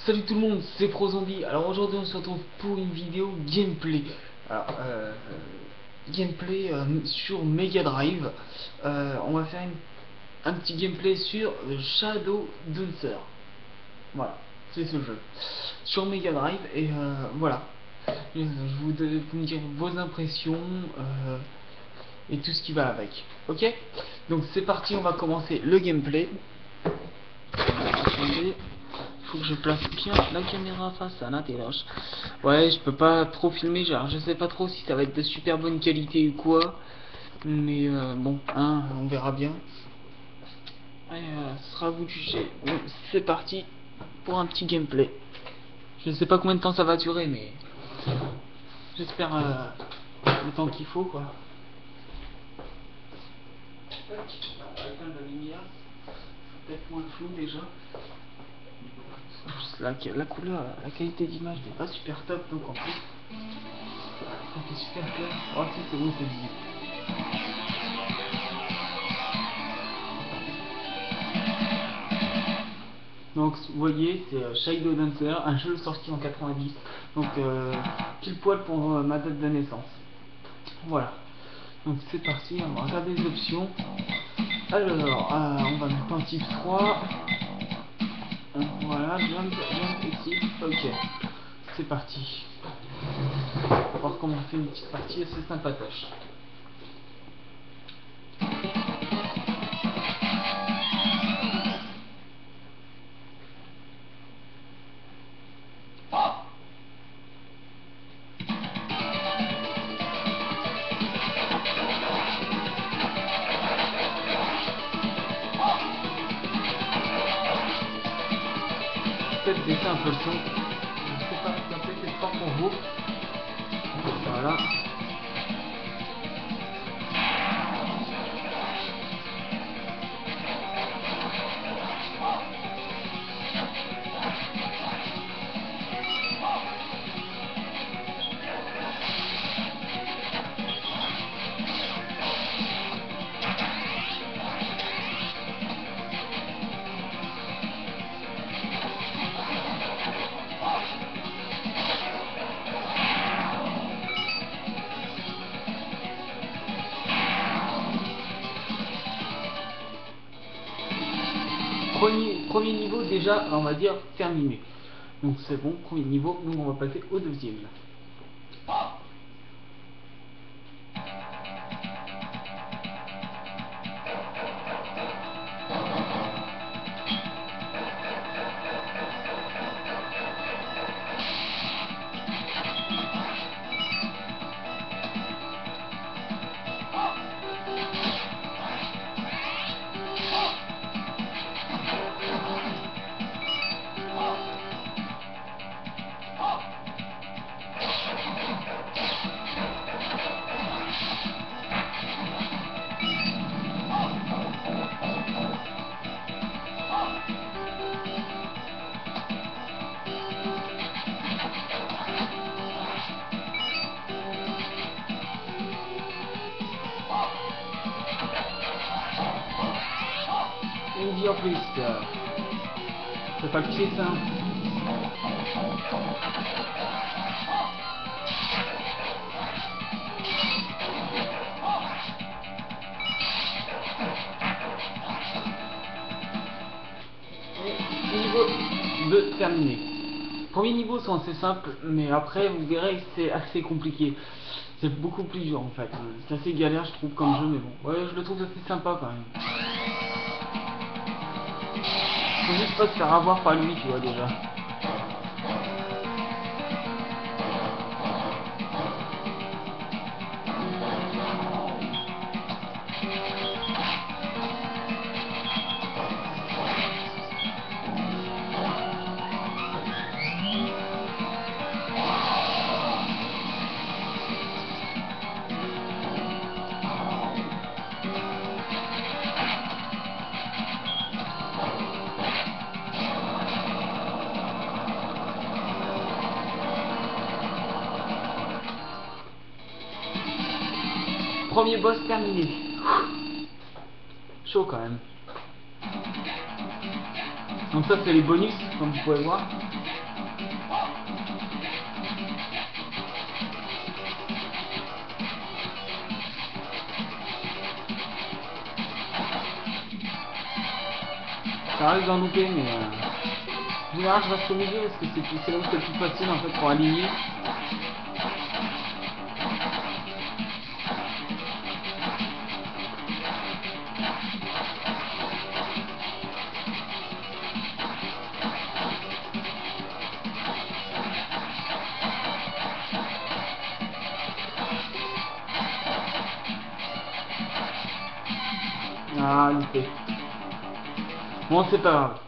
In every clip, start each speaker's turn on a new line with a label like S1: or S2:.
S1: Salut tout le monde, c'est ProZombie. Alors aujourd'hui on se retrouve pour une vidéo gameplay. Alors gameplay sur Mega Drive. On va faire un petit gameplay sur Shadow Dancer. Voilà, c'est ce jeu sur Mega Drive et voilà. Je vous me dire vos impressions et tout ce qui va avec. Ok, donc c'est parti, on va commencer le gameplay. Attendez. Faut que je place bien la caméra face à la téloche. Ouais, je peux pas trop filmer, genre je sais pas trop si ça va être de super bonne qualité ou quoi. Mais bon, hein, on verra bien. Et, ce sera à vous de juger. Bon, c'est parti pour un petit gameplay. Je sais pas combien de temps ça va durer, mais j'espère le temps qu'il faut quoi. Tac, on va éteindre la lumière. Peut-être moins flou déjà. La couleur, la qualité d'image n'est pas super top, donc en plus ça fait super clair. Oh si, c'est bon, c'est visible. Donc vous voyez, c'est Shadow Dancer, un jeu sorti en 90, donc pile poil pour ma date de naissance. Voilà, donc c'est parti, on va regarder les options. Alors, on va mettre en type 3. Voilà, jump, exit, ok. C'est parti. On va voir comment on fait une petite partie assez sympatoche. Peut-être baisser un peu le son. Je sais pas, ça peut être fort pour vous. Voilà. Premier niveau déjà, on va dire, terminé. Donc c'est bon, premier niveau, donc on va passer au deuxième. Une vie en plus. C'est pas le pied ça. Et niveau 2 terminé. Premier niveau sont assez simples, mais après vous verrez que c'est assez compliqué. C'est beaucoup plus dur en fait. C'est assez galère je trouve comme jeu, mais bon. Ouais, je le trouve assez sympa quand même. Faut juste pas se faire avoir par lui, tu vois déjà. Premier boss terminé. Chaud quand même. Donc ça c'est les bonus, comme vous pouvez voir. Ça arrive d'en louper, mais en général je reste au milieu parce que c'est là où c'est le plus facile en fait pour aligner. Ah, loupé. Bon, c'est pas grave.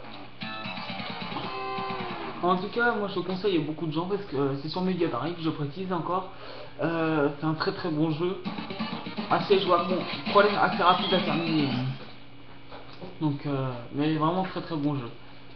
S1: En tout cas, moi je le conseille à beaucoup de gens parce que c'est sur Mega Drive, je précise encore. C'est un très très bon jeu. Assez jouable. Bon, problème assez rapide à terminer. Donc, mais vraiment très très bon jeu.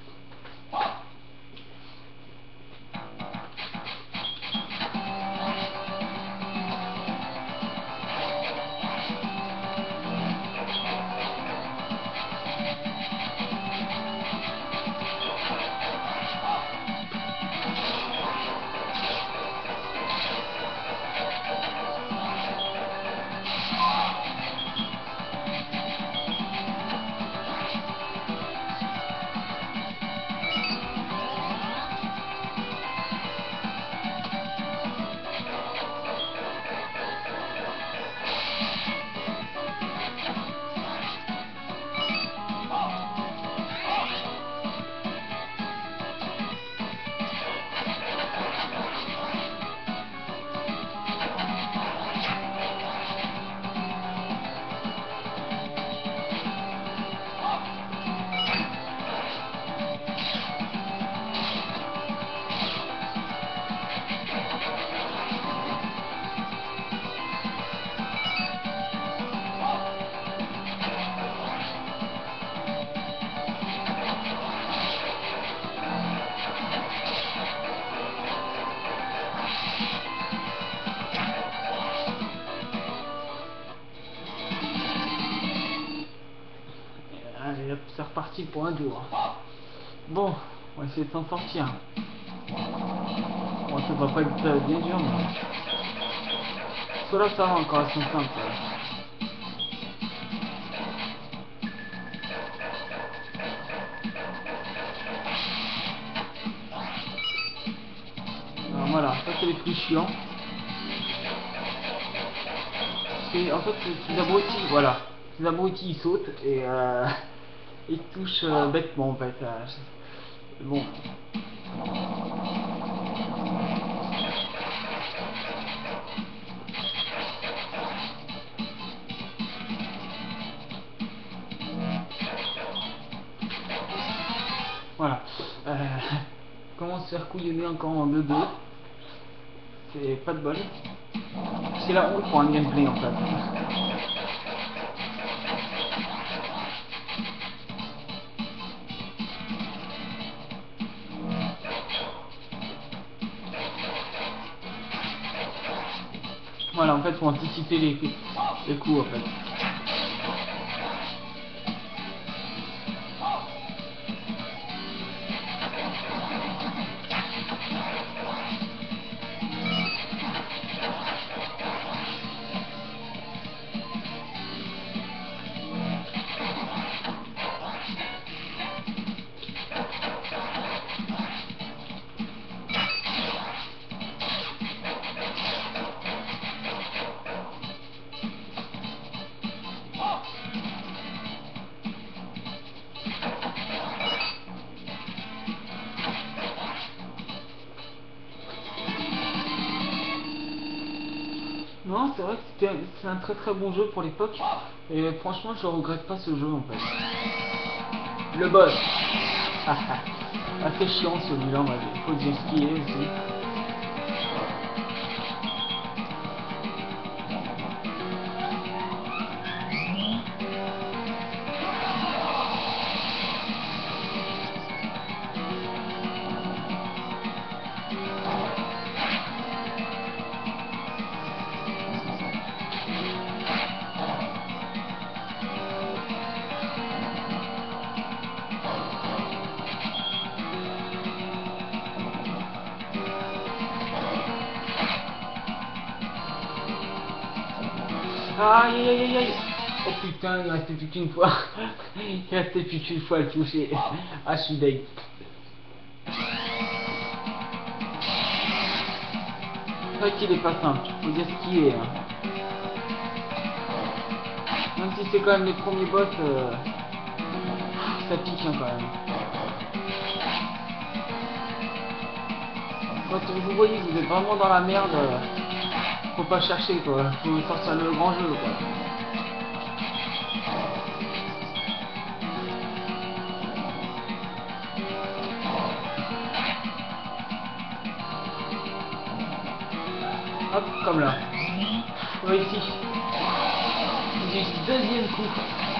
S1: Allez hop, c'est reparti pour un tour. Bon, on va essayer de s'en sortir. Bon, ça va pas être bien dur, mais... Cela ça va encore, elles sont simples. Alors voilà, ça c'est les plus chiants. Et en fait, ces abrutis, voilà. Ces abrutis ils sautent et ils touchent bêtement en fait. Bon. Voilà. Comment se faire couillonner encore en 2-2. C'est pas de bol. C'est la honte pour un gameplay en fait. Voilà, en fait, faut anticiper les coups en fait. Non, c'est vrai que c'est un très très bon jeu pour l'époque. Et franchement, je regrette pas ce jeu en fait. Le boss. Assez chiant celui-là, il faut dire ce qu'il est aussi. Aïe aïe aïe aïe. Oh putain, il restait plus qu'une fois. Il restait plus qu'une fois à le toucher. Ah, je suis deg. C'est vrai qu'il est pas simple, faut dire ce qu'il est. Hein. Même si c'est quand même les premiers boss, ça pique hein, quand même. Quand vous voyez que vous êtes vraiment dans la merde, faut pas chercher quoi, faut sortir le grand jeu quoi. Hop, comme là. Réussi. Du deuxième coup.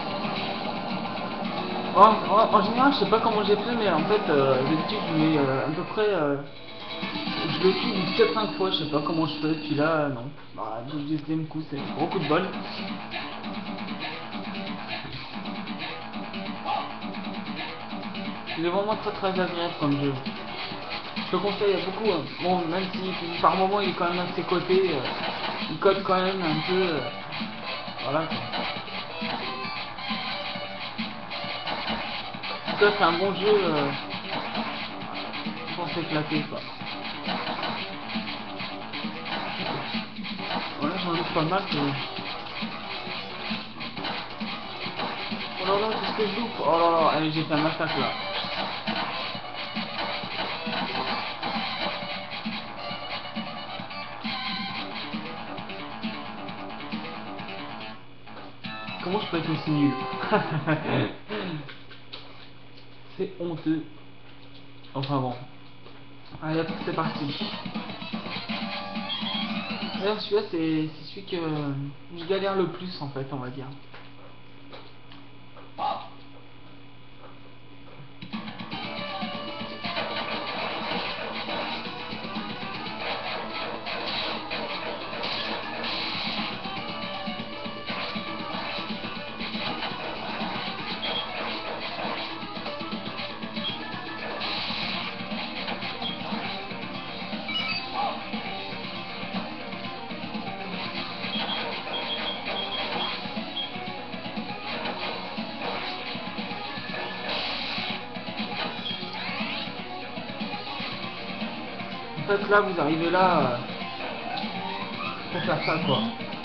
S1: En général, je sais pas comment j'ai fait, mais en fait, d'habitude, je mets à peu près. Je le tue du 4-5 fois, je sais pas comment je fais, puis là, non. Bah, du deuxième coup, c'est un gros coup de bol. Il est vraiment très agréable comme jeu. Je le conseille à beaucoup. Hein. Bon, même si par moment il est quand même à ses côtés, il code quand même un peu. Voilà. Quoi. En tout cas, c'est un bon jeu pour s'éclater quoi. Voilà, j'en ai pas mal. Oh là là, qu'est-ce que je loupe? Oh là là, allez, j'ai fait un massacre là. Comment je peux être aussi nul? C'est honteux. Enfin bon. Allez hop, c'est parti. D'ailleurs celui-là c'est celui que je galère le plus en fait on va dire. En fait là vous arrivez là pour faire ça quoi.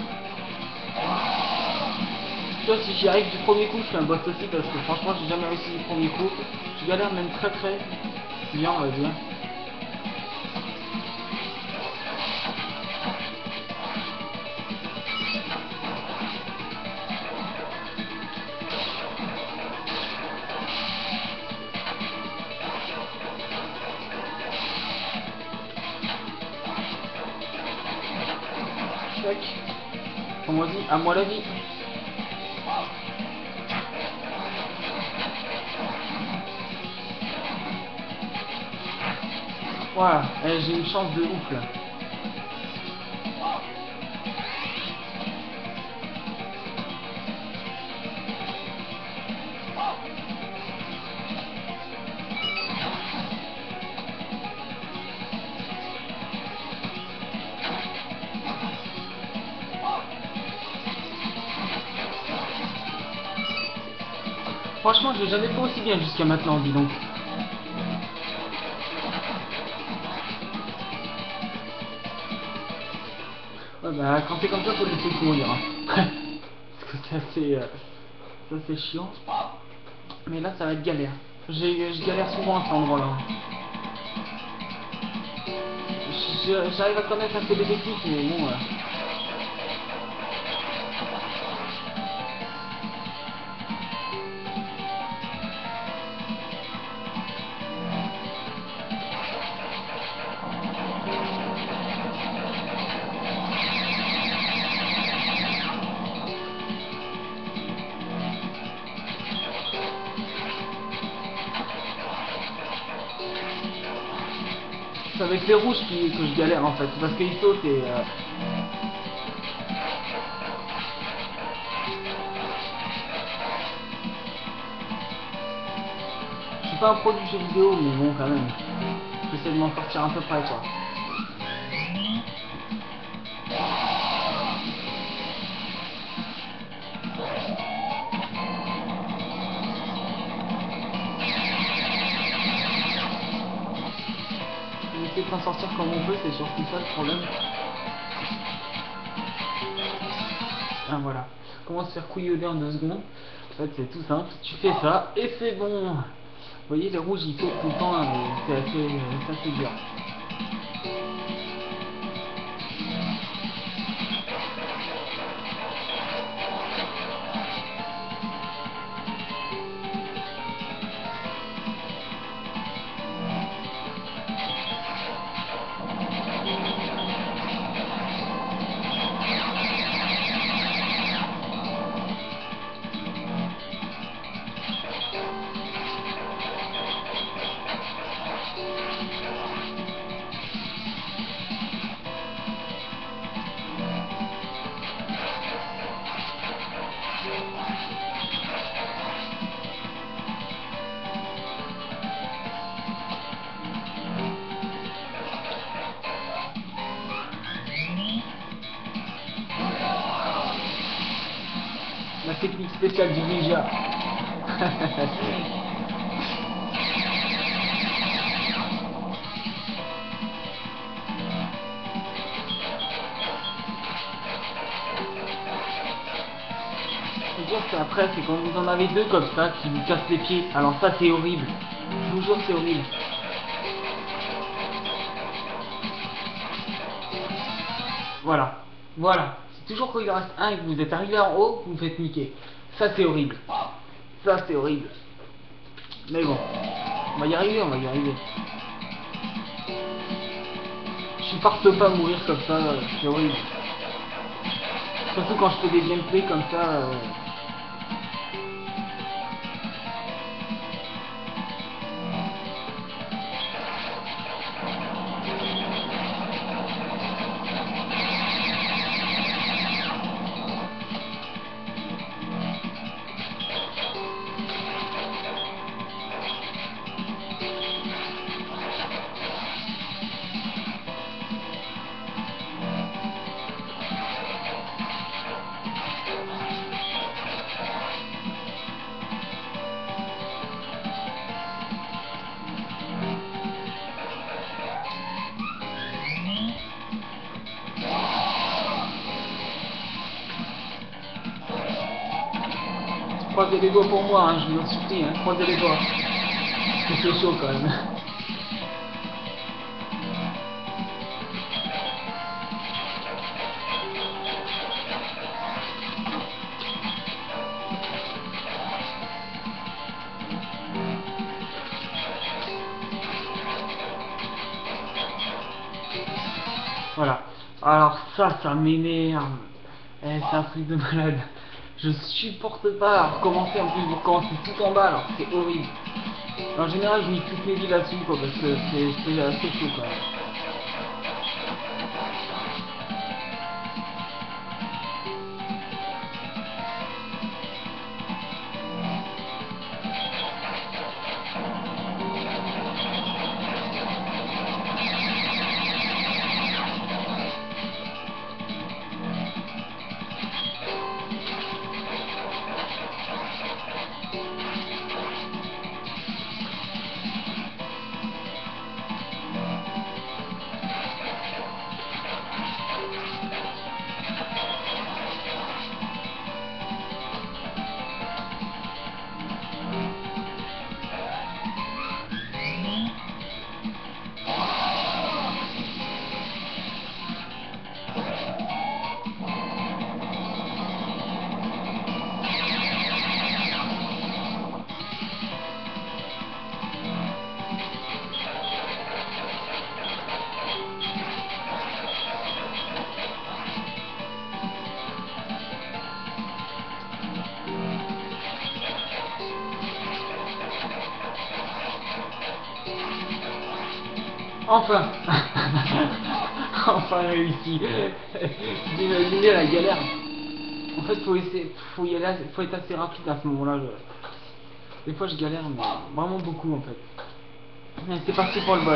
S1: Tu vois si j'y arrive du premier coup je fais un boss aussi parce que franchement j'ai jamais réussi du premier coup. Je galère même très bien on va dire. Comme on dit, à moi la vie. Voilà, j'ai une chance de ouf là. Franchement, je l'ai jamais fait aussi bien jusqu'à maintenant, dis donc. Ouais, bah, quand c'est comme ça, faut laisser courir. Hein. Parce que c'est assez chiant. Mais là, ça va être galère. Je galère souvent à cet endroit-là. J'arrive à connaître un peu des techniques, mais bon... C'est avec les rouges que je galère en fait, parce qu'ils sautent et... Je suis pas un pro du jeu vidéo, mais bon quand même. J'essaie de m'en sortir un peu près quoi. essaie de s'en sortir comme on peut, c'est surtout ça le problème. Ah voilà. Comment se faire couillonner en 2 secondes? En fait c'est tout simple, tu fais ça et c'est bon. Vous voyez les rouges ils sautent tout le temps, c'est assez dur. La technique spéciale du ninja. Le pire c'est après, c'est quand vous en avez 2 comme ça qui vous cassent les pieds. Alors ça c'est horrible. Je vous jure c'est horrible. Voilà. Voilà. C'est toujours quand il en reste un et que vous êtes arrivé en haut que vous faites niquer. Ça c'est horrible. Ça c'est horrible. Mais bon. On va y arriver, on va y arriver. Je supporte pas mourir comme ça, c'est horrible. Surtout quand je fais des gameplays comme ça. Croisez les doigts pour moi, hein, je vous en supplie, hein, croisez les doigts. Parce que c'est chaud quand même. Voilà. Alors ça m'énerve. Eh, c'est un truc de malade. Je supporte pas recommencer, en plus vous recommencez tout en bas, alors c'est horrible. En général je mets toutes mes vies là-dessus quoi, parce que c'est assez chaud quand même. Enfin. Enfin réussi. Vous imaginez la galère. En fait faut y aller, faut être assez rapide à ce moment-là. Des fois je galère mais vraiment beaucoup en fait. C'est parti pour le boss.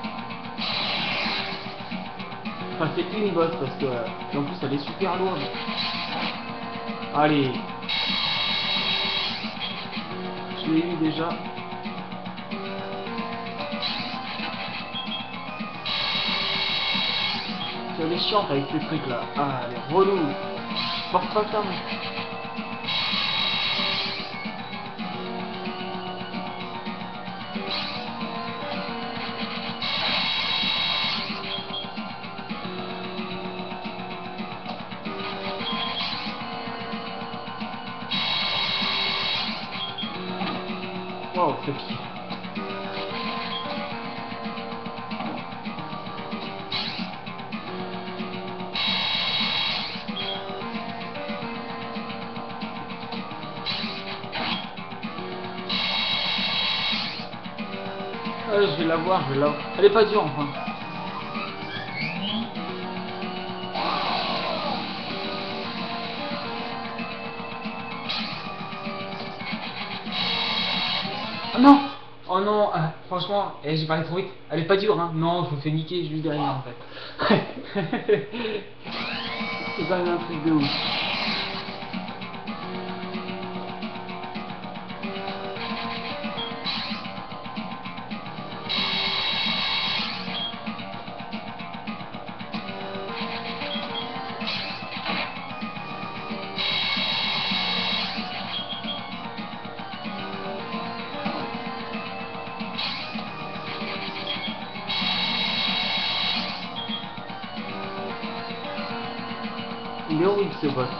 S1: Enfin c'est une boss parce que et en plus elle est super lourde. Allez. Je l'ai eu déjà. elle est chiante avec ces trucs là. Ah, elle est relou. Porte pas ça, mec. Wow, c'est piqué. Je vais la voir, je vais la voir. Elle est pas dure enfin. Ah non! Oh non, franchement, j'ai parlé trop vite. Elle est pas dure, hein. Non, je me fais niquer, je lui dis rien en fait. C'est quand même un truc de ouf. Il est horrible ce boss.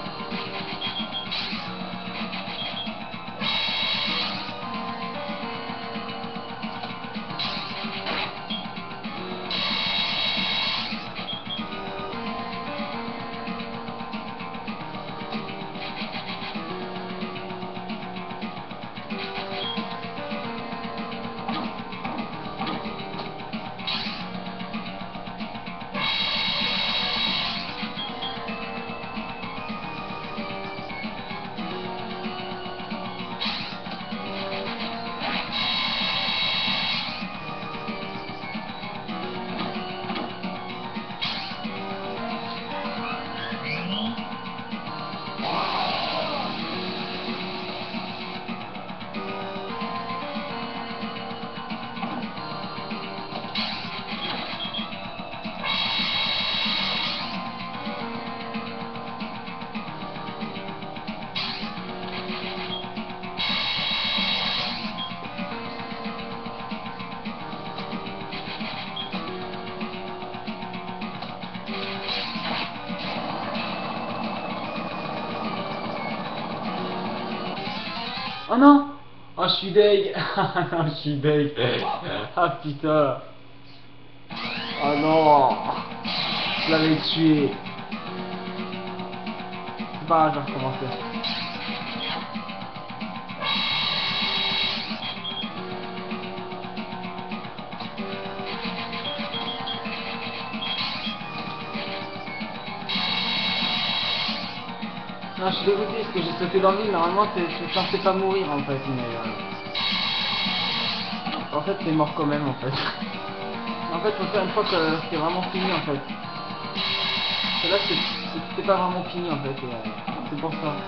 S1: Oh non! Oh, je suis deg! Ah non, je suis deg! Ah putain! Oh non! Je l'avais tué! C'est pas grave, je vais recommencer. Non, je suis dégoûté parce que j'ai sauté dans le vide. Normalement, c'est censé pas mourir en fait, mais en fait, c'est mort quand même en fait. En fait, faut faire une fois que c'est vraiment fini en fait. Parce que là, c'était pas vraiment fini en fait, et c'est pour ça.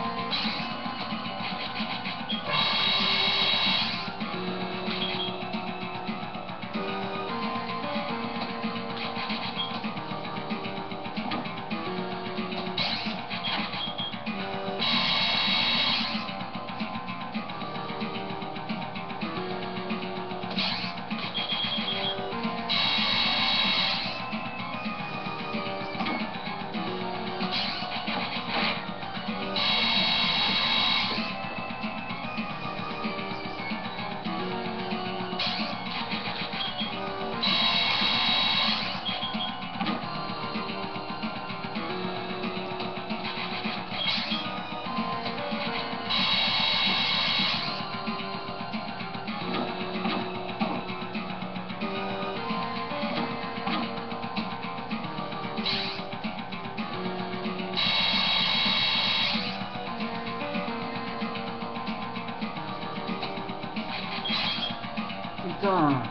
S1: Putain!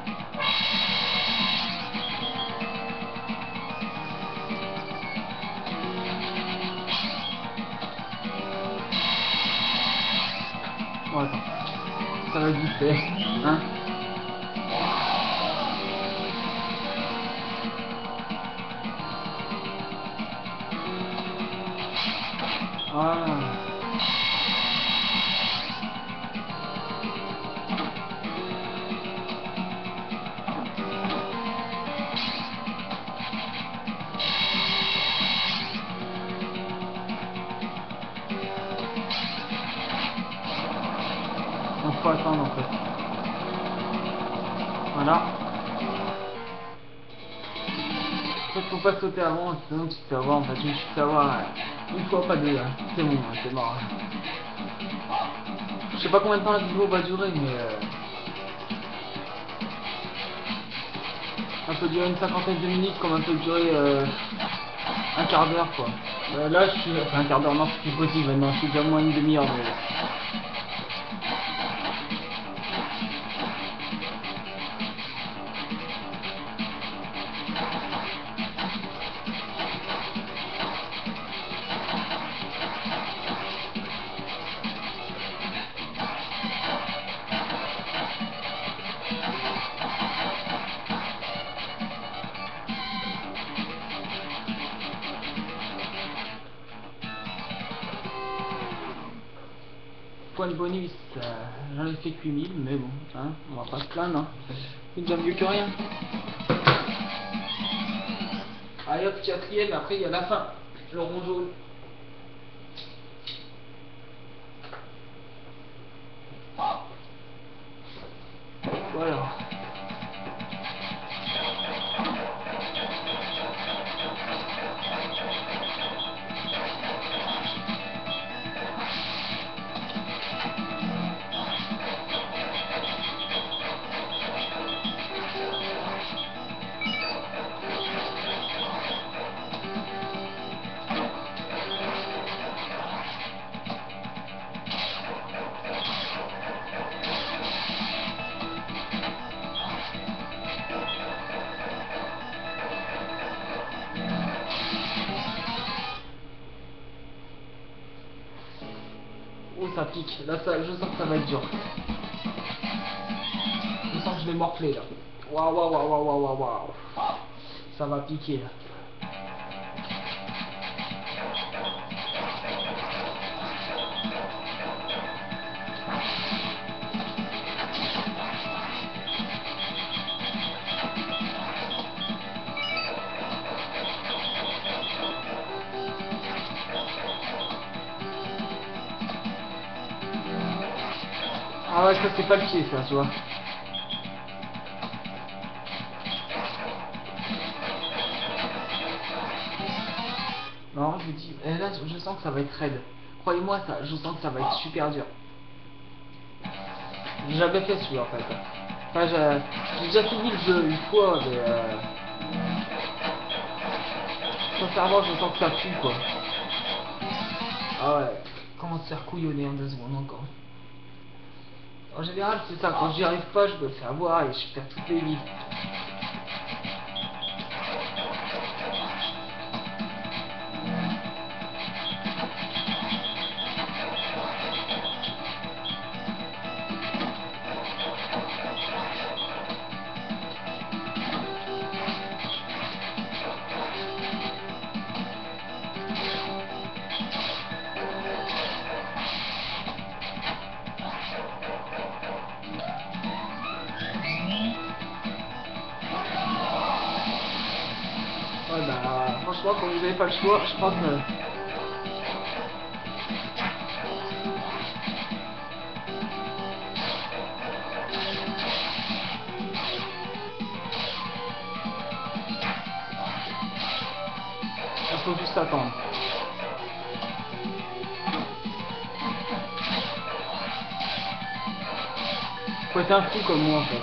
S1: Bon, attends. Ça va vite fait, hein? Voilà. Donc faut attendre en fait. Voilà. En fait, faut pas sauter avant, sinon tu te fais avoir. En fait, je me suis fait avoir une fois, pas deux. Hein. C'est bon, hein, c'est mort. Je sais pas combien de temps la vidéo va durer, mais ça peut durer une cinquantaine de minutes, comme un peut durer un quart d'heure quoi. Là, je suis, enfin un quart d'heure, non, c'est plus possible maintenant. Je suis déjà moins une demi-heure. Mais... Point de bonus, j'en ai fait que 8000, mais bon, hein, on va pas se plaindre, hein. C'est déjà mieux que rien. Allez hop, quatrième, après il y a la fin, le rond jaune. Voilà. Oh, ça pique. Là, ça, je sens que ça va être dur. Je sens que je vais morfler là. Waouh, waouh, waouh, waouh, waouh, waouh, waouh. Ça va piquer là. Ah ouais, ça c'est pas le pied ça, tu vois. Non, je vous dis, là je sens que ça va être raide. Croyez-moi, ça, je sens que ça va être super dur. J'ai jamais fait celui-là en fait. Enfin, j'ai déjà fini le jeu une fois, mais sincèrement, je sens que ça pue quoi. Ah ouais, comment se faire couillonner en 2 secondes encore. En général, c'est ça, quand j'y arrive pas, je me fais avoir et je perds toutes les vies. Ouais bah, franchement, quand vous n'avez pas le choix, je pense que... Il faut juste attendre. Faut être un fou comme moi en fait.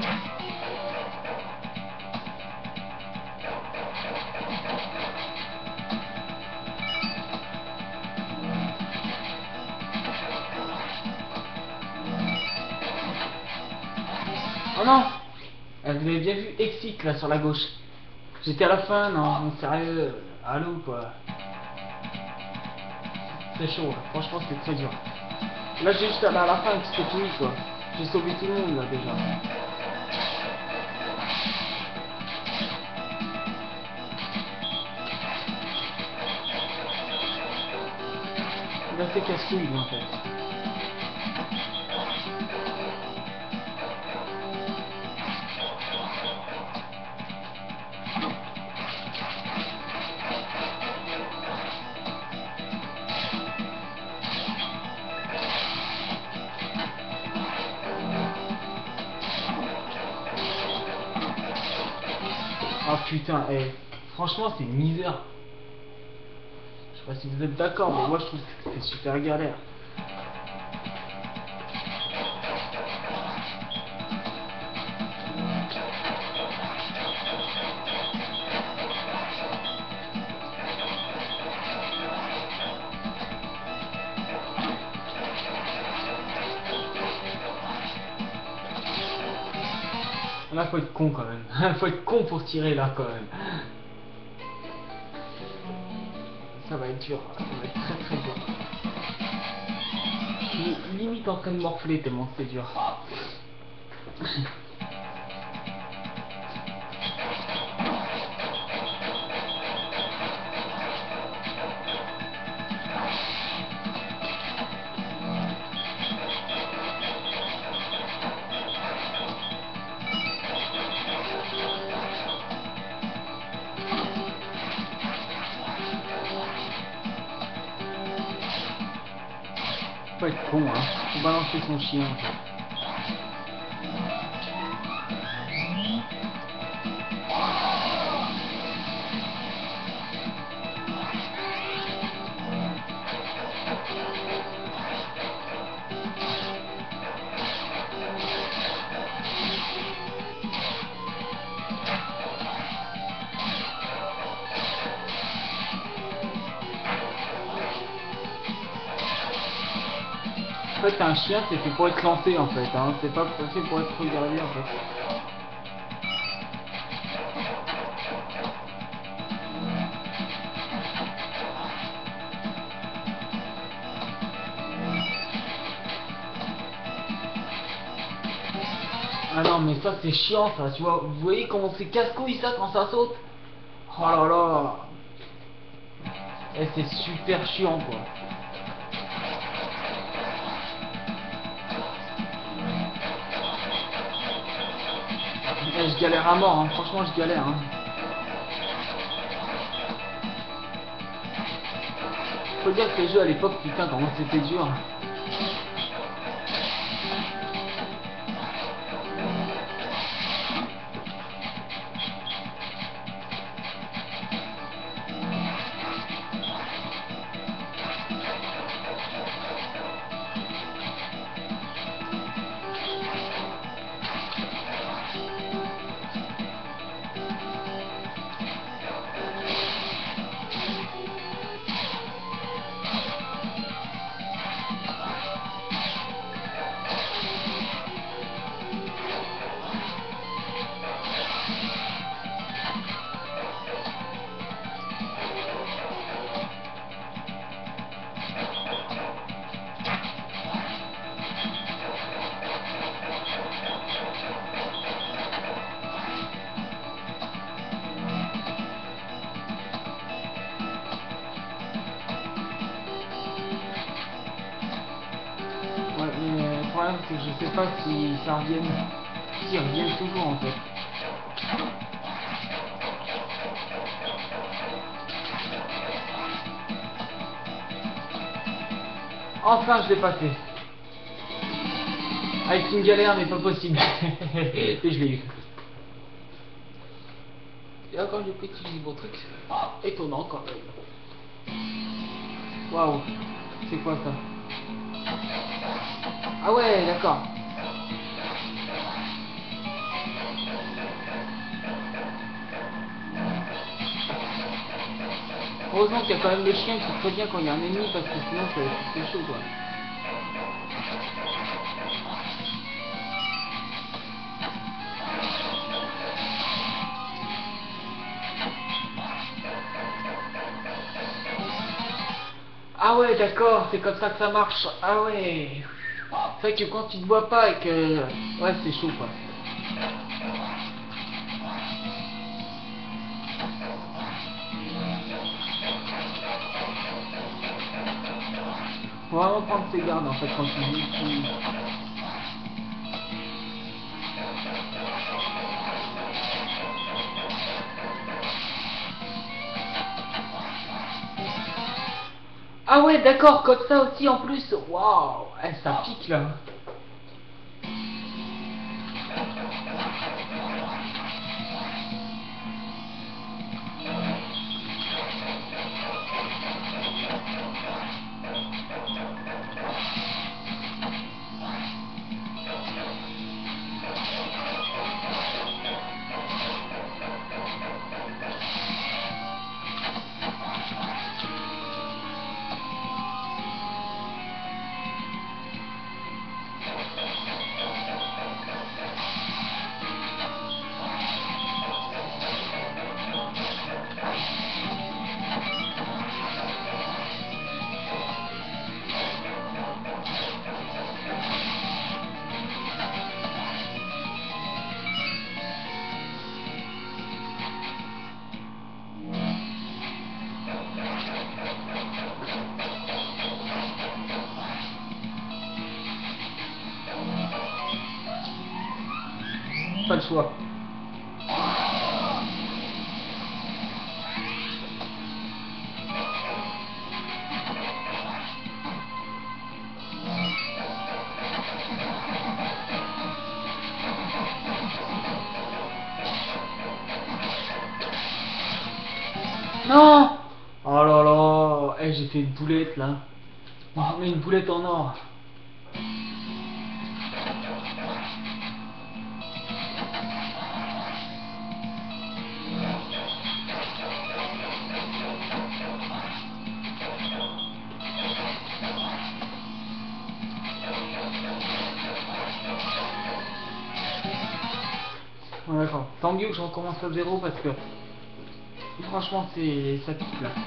S1: Oh non! Vous avez bien vu Exit là sur la gauche. J'étais à la fin, non, sérieux. Allô quoi. C'est chaud, hein. Franchement c'est très dur. Là j'ai juste allé à la fin et c'est fini quoi. J'ai sauvé tout le monde là déjà. Il a fait casse-couille lui en fait. Ah putain, franchement c'est une misère. Je sais pas si vous êtes d'accord, mais moi je trouve que c'est super galère. Là faut être con quand même. Faut être con pour tirer là quand même. Ça va être dur, ça va être très très dur. Je suis limite en train de morfler tellement c'est dur. Faut être con, hein. Faut balancer son chien en fait. En fait, un chien, c'est fait pour être lancé en fait, hein. C'est pas fait pour être regardé en fait. Ah non, mais ça c'est chiant ça, tu vois. Vous voyez comment c'est casse-couille ça quand ça saute? Oh là là. Et c'est super chiant quoi. Je galère à mort, hein. Franchement je galère. Hein. Faut dire que les jeux à l'époque, putain, comment c'était dur. Ouais, mais le problème c'est que je sais pas si ça revienne. Si ils reviennent toujours en fait. Enfin je l'ai passé. Avec une galère mais pas possible. Et je l'ai eu. Et encore j'ai pris ce beau truc. Étonnant quand même. Waouh. C'est quoi ça? Ah ouais, d'accord. Heureusement qu'il y a quand même le chien qui prévient quand il y a un ennemi parce que sinon c'est chaud quoi. Ah ouais, d'accord, c'est comme ça que ça marche. Ah ouais. C'est vrai que quand tu te vois pas et que... Ouais, c'est chaud quoi. Faut vraiment prendre ses gardes en fait quand tu dis. Ah ouais, d'accord, comme ça aussi en plus. Waouh, ça pique là. Pas le choix. Non! Oh là là, j'ai fait une boulette là. Une boulette en or. Ouais, d'accord. Tant mieux que je recommence à zéro parce que franchement ça pique là.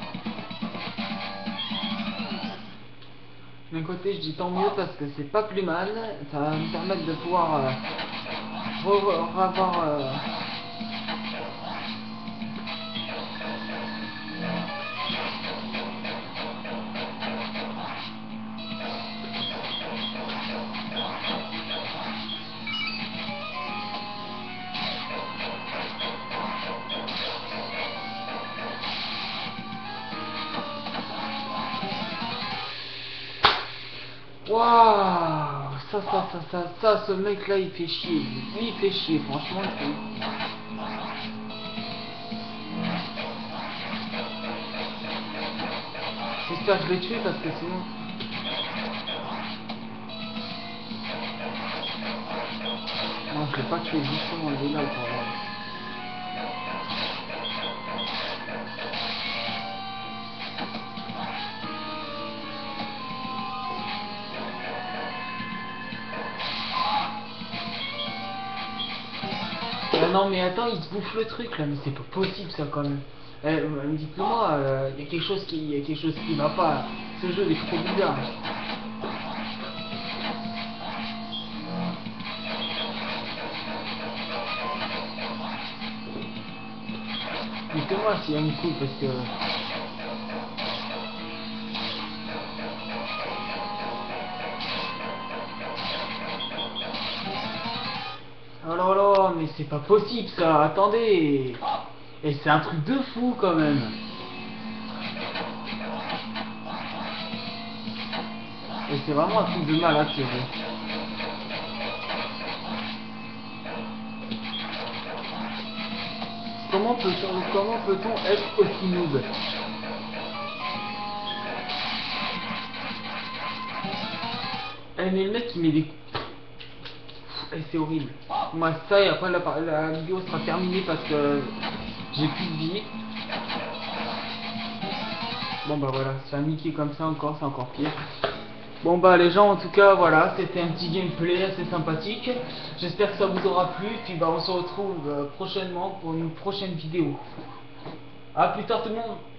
S1: D'un côté je dis tant mieux parce que c'est pas plus mal, ça va me permettre de pouvoir revoir waouh, ça, ce mec là il fait chier, lui il fait chier, franchement il fait... J'espère que je l'ai tué parce que sinon... Non, je l'ai pas tué, justement, il est là le problème. Non mais attends, il se bouffe le truc là, mais c'est pas possible ça quand même. Dites-moi, il y a quelque chose qui va pas. Ce jeu est trop bizarre. Dites-moi s'il y a une coupe parce que... Oh là là, mais c'est pas possible ça, attendez. Et c'est un truc de fou quand même. Et c'est vraiment un truc de malade ce jeu. Comment peut-on être aussi noob? Eh mais le mec il met des... Et c'est horrible. Moi ça et après la vidéo sera terminée parce que j'ai plus de vie. Bon bah voilà, c'est un Mickey comme ça encore, c'est encore pire. Bon bah les gens en tout cas voilà, c'était un petit gameplay assez sympathique. J'espère que ça vous aura plu, puis bah on se retrouve prochainement pour une prochaine vidéo. A plus tard tout le monde.